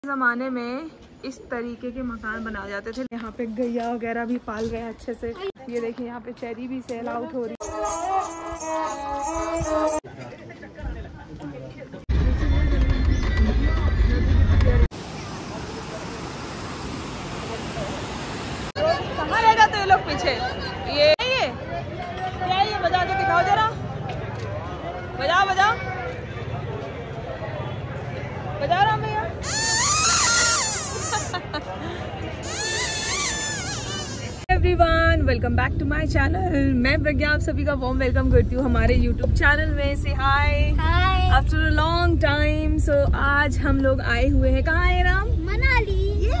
ज़माने में इस तरीके के मकान बनाए जाते थे। यहाँ पे गैया वगैरह भी पाल रहे हैं अच्छे से। ये देखिए यहाँ पे चेरी भी सेल आउट हो रही है। कहाँ रहेगा तो ये लोग पीछे। ये क्या है, ये बजा के दिखाओ जरा। बजाओ बजाओ बजाओ राम भैया। Everyone, welcome back to my channel. मैं प्रज्ञा आप सभी का वार्म वेलकम करती हूँ हमारे यूट्यूब चैनल में। से hi after a long time. So आज हम लोग आए हुए हैं, कहाँ है Ram? Manali.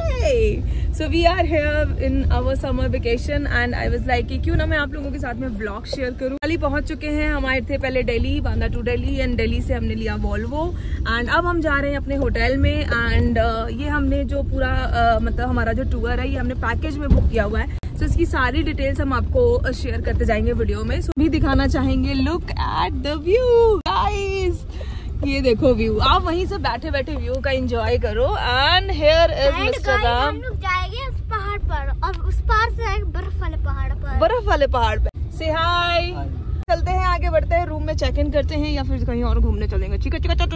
So we are here in our summer vacation and I was like कि क्यों ना मैं आप लोगों के साथ में व्लॉग शेयर करूँ। मनाली पहुंच चुके हैं। हम आए थे पहले दिल्ली, बांदा टू दिल्ली, एंड दिल्ली से हमने लिया वॉल्वो एंड अब हम जा रहे हैं अपने होटल में। एंड ये हमने जो पूरा मतलब हमारा जो टूर है ये हमने पैकेज में बुक किया हुआ है। तो इसकी सारी डिटेल्स हम आपको शेयर करते जाएंगे वीडियो में। सो भी दिखाना चाहेंगे। Look at the view guys, ये देखो व्यू। आप वहीं से बैठे बैठे व्यू का एंजॉय करो। And here is mister Ram. हम लोग जाएंगे उस पहाड़ पर और उस पार से आएंगे बर्फ वाले पहाड़ पर। बर्फ वाले पहाड़ पे। से हाय। चलते हैं, आगे बढ़ते हैं, रूम में चेक इन करते हैं या फिर कहीं और घूमने चलेंगे। ठीक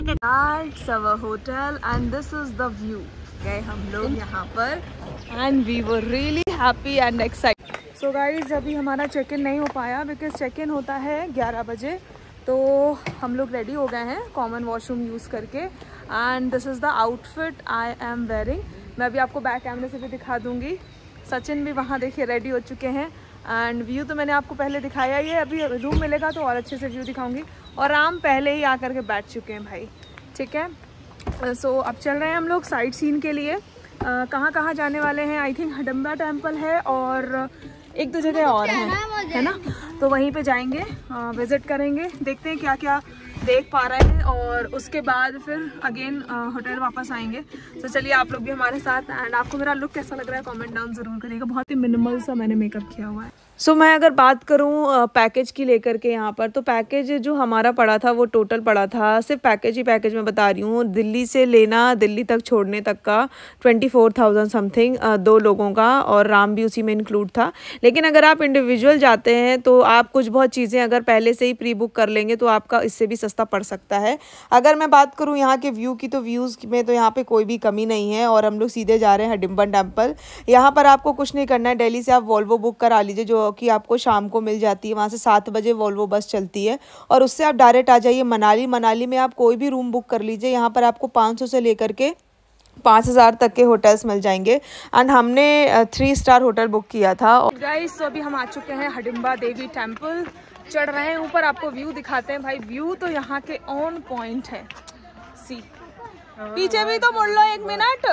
है। Hotel and this is the view. गए हम लोग यहाँ पर and we were really happy and excited. So guys अभी हमारा चेक इन नहीं हो पाया बिकॉज चेक इन होता है 11 बजे। तो हम लोग रेडी हो गए हैं कॉमन वॉशरूम यूज़ करके। And this is the outfit I am wearing. मैं अभी आपको बैक कैमरे से भी दिखा दूंगी। सचिन भी वहाँ देखिए रेडी हो चुके हैं। एंड व्यू तो मैंने आपको पहले दिखाया ही है। अभी रूम मिलेगा तो और अच्छे से व्यू दिखाऊंगी। और राम पहले ही आकर के बैठ चुके हैं भाई। ठीक है। सो अब चल रहे हैं हम लोग साइट सीन के लिए। कहाँ जाने वाले हैं? आई थिंक हडिम्बा टेम्पल है और एक दो जगह और है ना। तो वहीं पे जाएंगे, विजिट करेंगे, देखते हैं क्या क्या देख पा रहे हैं और उसके बाद फिर अगेन होटल वापस आएंगे। तो चलिए आप लोग भी हमारे साथ। एंड आपको मेरा लुक कैसा लग रहा है कमेंट डाउन जरूर करिएगा। बहुत ही मिनिमल सा मैंने मेकअप किया हुआ है। सो मैं अगर बात करूं पैकेज की लेकर के यहाँ पर, तो पैकेज जो हमारा पड़ा था वो टोटल पड़ा था, सिर्फ पैकेज ही पैकेज मैं बता रही हूँ, दिल्ली से लेना दिल्ली तक छोड़ने तक का 24,000 समथिंग 2 लोगों का, और राम भी उसी में इंक्लूड था। लेकिन अगर आप इंडिविजुअल जाते हैं तो आप कुछ बहुत चीज़ें अगर पहले से ही प्री बुक कर लेंगे तो आपका इससे भी सस्ता पड़ सकता है। अगर मैं बात करूँ यहाँ के व्यू की, तो व्यूज़ में तो यहाँ पर कोई भी कमी नहीं है। और हम लोग सीधे जा रहे हैं हडिम्बा टेम्पल। यहाँ पर आपको कुछ नहीं करना है। दिल्ली से आप वॉल्वो बुक करा लीजिए जो कि आपको शाम को मिल जाती है। वहाँ से 7 बजे वॉल्वो बस चलती है और उससे आप डायरेक्ट आ जाइए मनाली। मनाली में आप कोई भी रूम बुक कर लीजिए। यहाँ पर आपको 500 से लेकर के 5,000 तक के होटल्स मिल जाएंगे। एंड हमने 3 स्टार होटल बुक किया था। गाइस तो अभी हम आ चुके हैं हडिम्बा देवी टेम्पल। चढ़ रहे हैं ऊपर, आपको व्यू दिखाते हैं भाई। व्यू तो यहाँ के ऑन पॉइंट है। सी पीछे भी तो मुड़ लो 1 मिनट।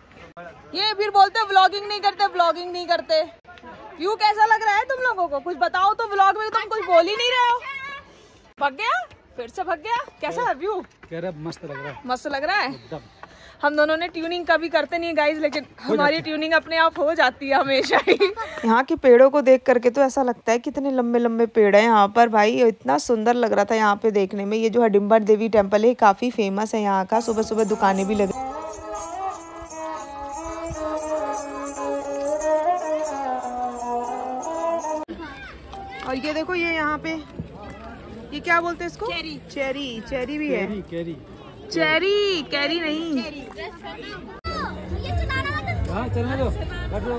ये फिर बोलते व्लॉगिंग नहीं करते, व्लॉगिंग नहीं करते। व्यू कैसा लग रहा है तुम लोगों को? कुछ बताओ तो। व्लॉग में तुम कुछ बोल ही नहीं रहे हो। भाग गया, फिर से भाग गया। कैसा है व्यू? कह रहा मस्त लग रहा है। मस्त लग रहा है। हम दोनों ने ट्यूनिंग कभी करते नहीं गाइज, लेकिन हमारी ट्यूनिंग अपने आप हो जाती है हमेशा ही। यहाँ के पेड़ों को देख करके तो ऐसा लगता है कितने लंबे लंबे पेड़ हैं यहाँ पर भाई। इतना सुंदर लग रहा था यहाँ पे देखने में। ये जो हडिम्बा देवी टेम्पल है काफी फेमस है यहाँ का। सुबह सुबह दुकानें भी लगी। और ये देखो, ये यहाँ पे ये क्या बोलते हैं इसको? चेरी। चेरी, चेरी भी है। चेरी, कैरी नहीं। हाँ, चलने दो, बैठो,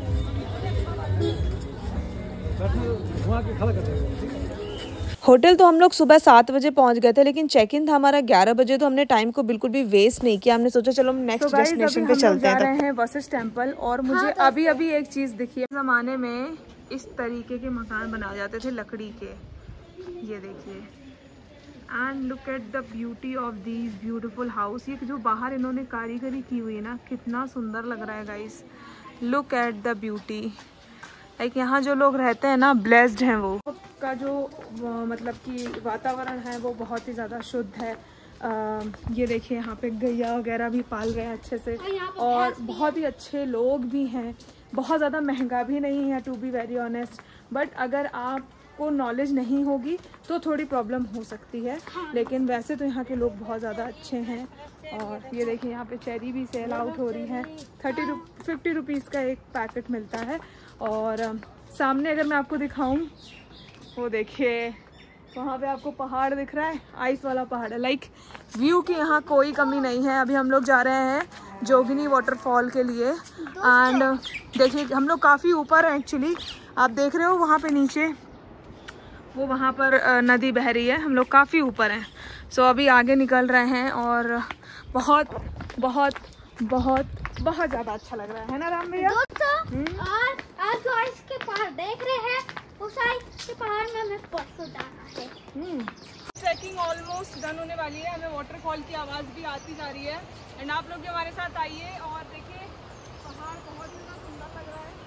होटल तो हम लोग सुबह 7 बजे पहुंच गए थे, लेकिन चेक इन था हमारा 11 बजे। तो हमने टाइम को बिल्कुल भी वेस्ट नहीं किया। हमने सोचा चलो हम नेक्स्ट डेस्टिनेशन पे चलते हैं। जा रहे हैं वशिष्ठ टेम्पल। और मुझे अभी अभी एक चीज दिखी है। जमाने में इस तरीके के मकान बनाए जाते थे लकड़ी के। ये देखिए। And look at the beauty of these beautiful house. ये जो बाहर इन्होंने कारीगरी की हुई है ना, कितना सुंदर लग रहा है guys. Look at the beauty. Like यहाँ जो लोग रहते हैं ना, ब्लेस्ड हैं वो। का जो मतलब कि वातावरण है वो बहुत ही ज़्यादा शुद्ध है। ये देखिए यहाँ पे गैया वगैरह भी पाल रहे हैं अच्छे से और बहुत ही अच्छे लोग भी हैं। बहुत ज़्यादा महंगा भी नहीं है to be very honest. But अगर आप आपको नॉलेज नहीं होगी तो थोड़ी प्रॉब्लम हो सकती है, लेकिन वैसे तो यहाँ के लोग बहुत ज़्यादा अच्छे हैं। और ये देखिए यहाँ पे चेरी भी सेल आउट हो रही है, 50 रुपीज़ का एक पैकेट मिलता है। और सामने अगर मैं आपको दिखाऊं, वो देखिए वहाँ पे आपको पहाड़ दिख रहा है, आइस वाला पहाड़ है। लाइक व्यू की यहाँ कोई कमी नहीं है। अभी हम लोग जा रहे हैं जोगिनी वाटरफॉल के लिए एंड देखिए हम लोग काफ़ी ऊपर हैं एक्चुअली। आप देख रहे हो वहाँ पे नीचे वो वहाँ पर नदी बह रही है, हम लोग काफ़ी ऊपर हैं। सो अभी आगे निकल रहे हैं और बहुत बहुत बहुत बहुत ज़्यादा अच्छा लग रहा है ना राम भैया? और आज जो आइस के पहाड़ देख रहे हैं उस आइस के पहाड़ में हमें परसों जाना है। ट्रैकिंग ऑलमोस्ट डन होने वाली है, हमें वाटरफॉल की आवाज़ भी आती जा रही है एंड आप लोग भी हमारे साथ आइए और देखिए पहाड़ बहुत ही सुंदर लग रहा है।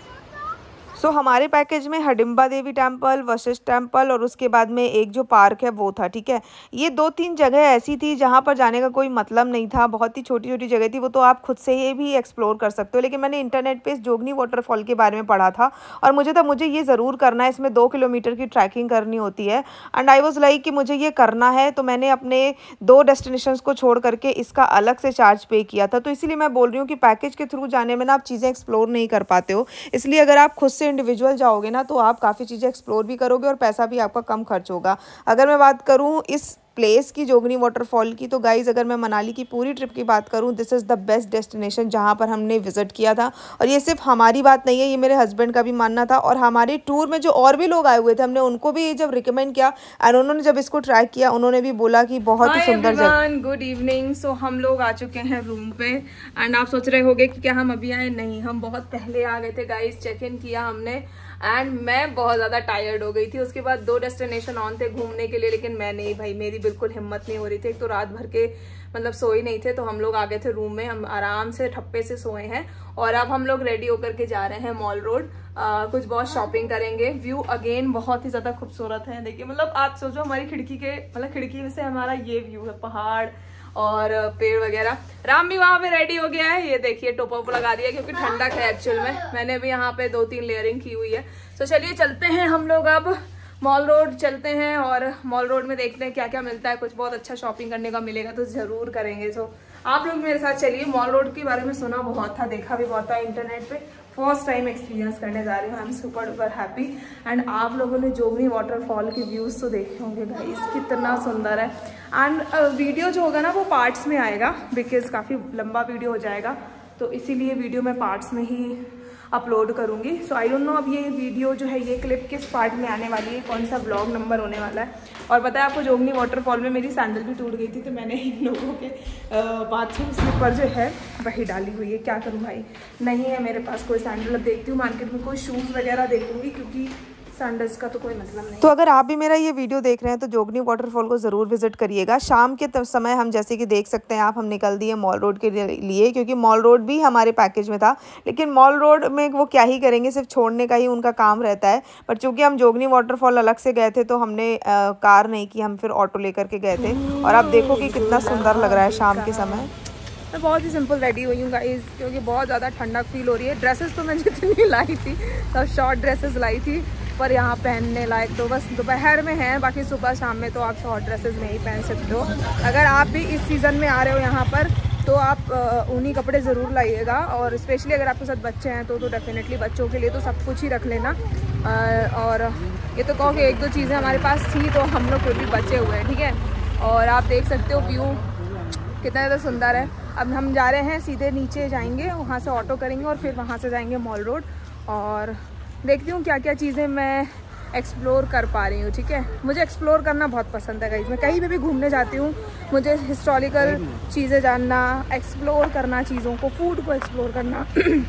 सो हमारे पैकेज में हडिम्बा देवी टेम्पल, वशिष्ठ टेम्पल और उसके बाद में एक जो पार्क है वो था, ठीक है। ये 2-3 जगह ऐसी थी जहाँ पर जाने का कोई मतलब नहीं था, बहुत ही छोटी छोटी जगह थी, वो तो आप खुद से ही भी एक्सप्लोर कर सकते हो। लेकिन मैंने इंटरनेट पे जोगनी वाटरफॉल के बारे में पढ़ा था और मुझे ये ज़रूर करना है। इसमें 2 किलोमीटर की ट्रैकिंग करनी होती है एंड आई वॉज लाइक कि मुझे ये करना है, तो मैंने अपने 2 डेस्टिनेशंस को छोड़ करके इसका अलग से चार्ज पे किया था। तो इसीलिए मैं बोल रही हूँ कि पैकेज के थ्रू जाने में ना आप चीज़ें एक्सप्लोर नहीं कर पाते हो, इसलिए अगर आप खुद से इंडिविजुअल जाओगे ना तो आप काफ़ी चीज़ें एक्सप्लोर भी करोगे और पैसा भी आपका कम खर्च होगा। अगर मैं बात करूँ इस प्लेस की जोगनी वाटरफॉल की, तो गाइज अगर मैं मनाली की पूरी ट्रिप की बात करूं, this is the best destination जहां पर हमने विजिट किया था। और ये सिर्फ हमारी बात नहीं है, ये मेरे हस्बैंड का भी मानना था और हमारे टूर में जो और भी लोग आए हुए थे हमने उनको भी जब रिकमेंड किया एंड उन्होंने जब इसको ट्राई किया उन्होंने भी बोला कि बहुत ही सुंदर जगह। Good evening. सो हम लोग आ चुके हैं रूम पे एंड आप सोच रहे होगे कि क्या हम अभी आए? नहीं, हम बहुत पहले आ गए थे गाइज। चेक इन किया हमने एंड मैं बहुत ज़्यादा टायर्ड हो गई थी। उसके बाद 2 डेस्टिनेशन ऑन थे घूमने के लिए, लेकिन मैं नहीं भाई, मेरी बिल्कुल हिम्मत नहीं हो रही थी। एक तो रात भर के मतलब सोए नहीं थे, तो हम लोग आ गए थे रूम में, हम आराम से ठप्पे से सोए हैं। और अब हम लोग रेडी होकर के जा रहे हैं मॉल रोड, कुछ बहुत शॉपिंग करेंगे। व्यू अगेन बहुत ही ज़्यादा खूबसूरत है। देखिए मतलब आप सोचो हमारी खिड़की के मतलब खिड़की में से हमारा ये व्यू है, पहाड़ और पेड़ वगैरह। राम भी वहाँ पे रेडी हो गया है, ये देखिए टोपा वोपा लगा दिया क्योंकि ठंडक है एक्चुअल में। मैंने भी यहाँ पे 2-3 लेयरिंग की हुई है। तो चलिए चलते हैं हम लोग अब मॉल रोड चलते हैं और मॉल रोड में देखते हैं क्या क्या मिलता है। कुछ बहुत अच्छा शॉपिंग करने का मिलेगा तो ज़रूर करेंगे। सो आप लोग मेरे साथ चलिए। मॉल रोड के बारे में सुना बहुत था, देखा भी बहुत था इंटरनेट पे, फर्स्ट टाइम एक्सपीरियंस करने जा रही हूँ। I am super duper happy. And आप लोगों ने जोगनी वाटरफॉल के व्यूज़ तो देखे होंगे गाइस, कितना सुंदर है। एंड वीडियो जो होगा ना वो पार्ट्स में आएगा बिकॉज काफ़ी लंबा वीडियो हो जाएगा, तो इसीलिए वीडियो मैं पार्ट्स में ही अपलोड करूँगी। सो आई डोंट नो अब ये वीडियो जो है ये क्लिप किस पार्ट में आने वाली है, कौन सा ब्लॉग नंबर होने वाला है। और पता है आपको जोगनी वाटरफॉल में मेरी सैंडल भी टूट गई थी, तो मैंने इन लोगों के बाथरूम स्लीपर जो है वही डाली हुई है। क्या करूँ भाई, नहीं है मेरे पास कोई सैंडल। अब देखती हूँ मार्केट में कोई शूज़ वगैरह देखूँगी क्योंकि सैंडल्स का तो कोई मतलब नहीं। तो अगर आप भी मेरा ये वीडियो देख रहे हैं तो जोगनी वाटरफॉल को ज़रूर विजिट करिएगा। शाम के समय हम जैसे कि देख सकते हैं आप, हम निकल दिए मॉल रोड के लिए क्योंकि मॉल रोड भी हमारे पैकेज में था। लेकिन मॉल रोड में वो क्या ही करेंगे, सिर्फ छोड़ने का ही उनका काम रहता है। बट चूँकि हम जोगनी वाटरफॉल अलग से गए थे तो हमने कार नहीं की, हम फिर ऑटो लेकर के गए थे। और आप देखो कि कितना सुंदर लग रहा है शाम के समय। मैं बहुत ही सिंपल रेडी हुई हूँ गाइस क्योंकि बहुत ज़्यादा ठंडक फील हो रही है। ड्रेसेस तो मैं जितनी लाई थी सब शॉर्ट ड्रेसेस लाई थी, पर यहाँ पहनने लायक तो बस दोपहर में है, बाकी सुबह शाम में तो आप शॉर्ट ड्रेसेस नहीं पहन सकते हो। अगर आप भी इस सीज़न में आ रहे हो यहाँ पर तो आप ऊनी कपड़े ज़रूर लाइएगा। और स्पेशली अगर आपके साथ बच्चे हैं तो डेफिनेटली बच्चों के लिए तो सब कुछ ही रख लेना। और ये तो कहो कि 1-2 चीज़ें हमारे पास थी तो हम लोग फिर भी बचे हुए हैं, ठीक है। और आप देख सकते हो व्यू कितना ज़्यादा सुंदर है। अब हम जा रहे हैं सीधे नीचे जाएंगे, वहाँ से ऑटो करेंगे और फिर वहाँ से जाएंगे मॉल रोड और देखती हूँ क्या क्या चीज़ें मैं एक्सप्लोर कर पा रही हूँ, ठीक है। मुझे एक्सप्लोर करना बहुत पसंद है गाइस। मैं कहीं भी घूमने जाती हूँ मुझे हिस्टोरिकल चीज़ें जानना, एक्सप्लोर करना चीज़ों को, फूड को एक्सप्लोर करना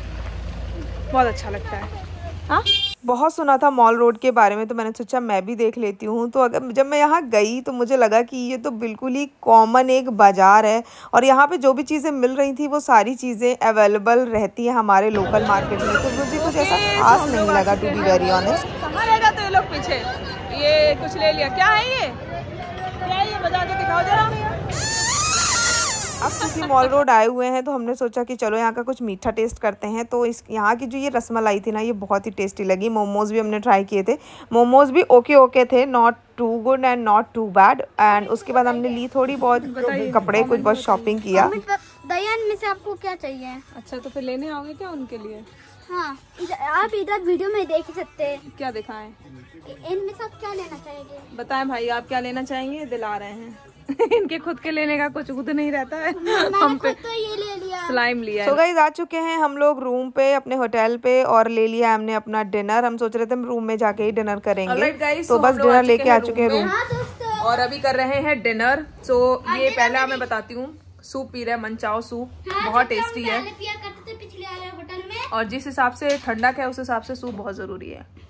बहुत अच्छा लगता है। हाँ, बहुत सुना था मॉल रोड के बारे में तो मैंने सोचा मैं भी देख लेती हूँ। तो अगर जब मैं यहाँ गई तो मुझे लगा कि ये तो बिल्कुल ही कॉमन एक बाज़ार है और यहाँ पे जो भी चीज़ें मिल रही थी वो सारी चीज़ें अवेलेबल रहती हैं हमारे लोकल मार्केट में। तो मुझे कुछ ऐसा खास नहीं लगा टू बी वेरी ऑनेस्ट। कहाँ रहेगा तो ये लोग पीछे, ये कुछ ले लिया। क्या है ये, क्या है ये, बजा के दिखाओ जरा। अब क्योंकि मॉल रोड आए हुए हैं तो हमने सोचा कि चलो यहाँ का कुछ मीठा टेस्ट करते हैं। तो इस यहाँ की जो ये रसमलाई थी ना, ये बहुत ही टेस्टी लगी। मोमोज भी हमने ट्राई किए थे, मोमोज भी ओके थे, not too good and not too bad. And उसके बाद हमने ली थोड़ी बहुत कपड़े, कुछ बहुत शॉपिंग किया। दयान में से आपको क्या चाहिए? अच्छा, तो फिर लेने आओगे क्या उनके लिए? हाँ, आप इधर वीडियो में देख सकते हैं। क्या दिखाएं? इनमें से आप क्या लेना चाहेंगे? बताएं भाई, आप क्या लेना चाहेंगे? दिला रहे हैं। इनके खुद के लेने का कुछ खुद नहीं रहता है। मैंने खुद तो ये ले लिया, स्लाइम लिया। तो गाइस, आ चुके हैं हम लोग रूम पे, अपने होटल पे, और ले लिया हमने अपना डिनर। हम सोच रहे थे हम रूम में जाके ही डिनर करेंगे। तो बस डिनर लेके आ चुके हैं रूम और अभी कर रहे हैं डिनर। तो ये पहला मैं बताती हूँ, सूप पी रहे हैं, मनचाओ सूप। बहुत टेस्टी है पिया करते थे पिछले वाले होटल में। और जिस हिसाब से ठंडक है उस हिसाब से सूप बहुत जरूरी है।